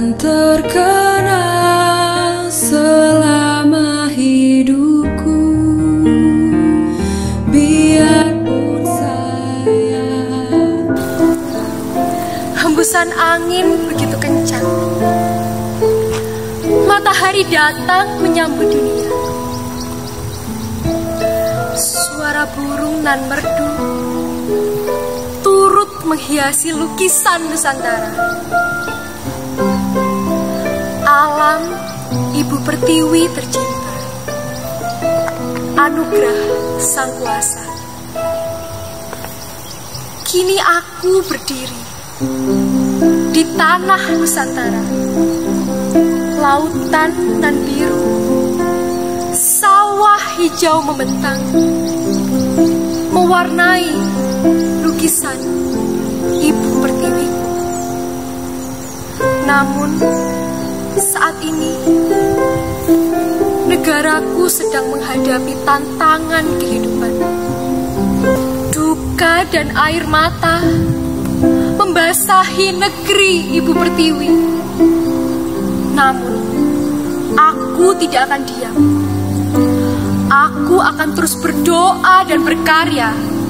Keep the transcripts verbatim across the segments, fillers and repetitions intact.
Kan terkenal selama hidupku, biarpun saya. Hembusan angin begitu kencang, matahari datang menyambut dunia. Suara burung nan merdu turut menghiasi lukisan Nusantara. Alam Ibu Pertiwi tercinta, anugerah Sang Kuasa. Kini aku berdiri di tanah Nusantara. Lautan nan biru, sawah hijau membentang, mewarnai lukisan Ibu Pertiwi. Namun saat ini negaraku sedang menghadapi tantangan kehidupan. Duka dan air mata membasahi negeri Ibu Pertiwi. Namun aku tidak akan diam. Aku akan terus berdoa dan berkarya.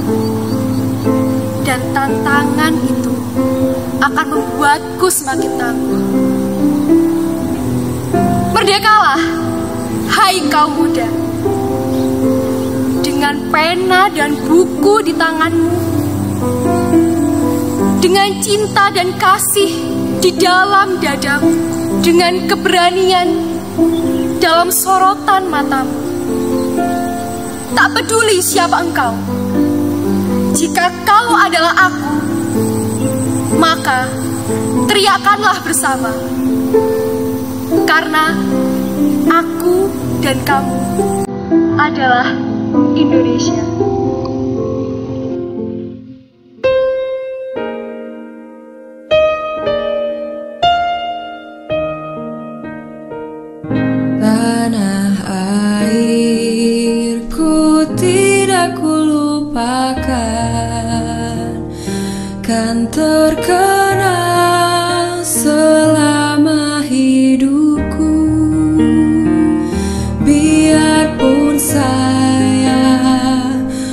Dan tantangan itu akan membuatku semakin tangguh. Merdekalah, hai kaum muda. Dengan pena dan buku di tanganmu, dengan cinta dan kasih di dalam dadamu, dengan keberanian dalam sorotan matamu. Tak peduli siapa engkau, jika kau adalah aku, maka teriakanlah bersama. Karena aku dan kamu adalah Indonesia. Tanah airku tidak kulupakan, kan terkenal selama hidupku, biarpun saya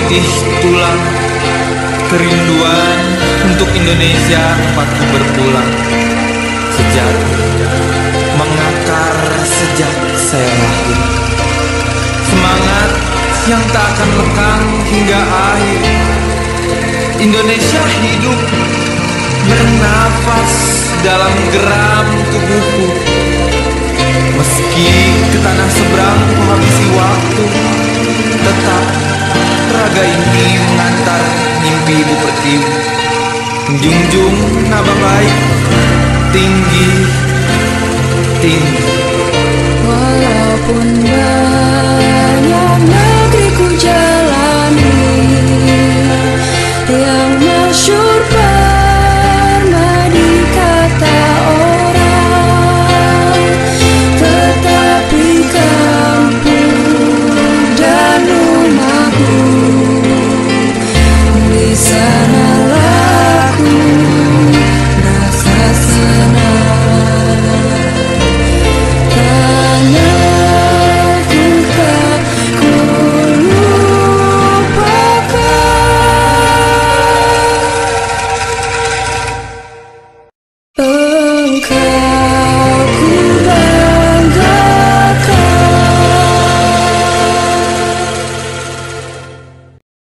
letih tulang, kerinduan untuk Indonesia tempatku berpulang. Sejak mengakar sejak saya lahir, semangat yang tak akan lekang hingga akhir. Indonesia hidup bernafas dalam geram tubuhku. Meski ke tanah seberang ku habisi waktu, tetap raga ini mengantar mimpi ibu pertiwi. Junjung nama baik, tinggi, tinggi.